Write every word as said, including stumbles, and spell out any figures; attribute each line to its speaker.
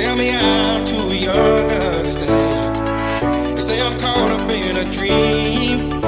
Speaker 1: tell me I'm too young to understand. They say I'm caught up in a dream.